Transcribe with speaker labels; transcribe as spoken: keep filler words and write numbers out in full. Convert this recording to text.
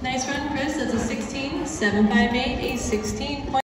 Speaker 1: Nice run, Chris. That's a sixteen seven five eight, a sixteen point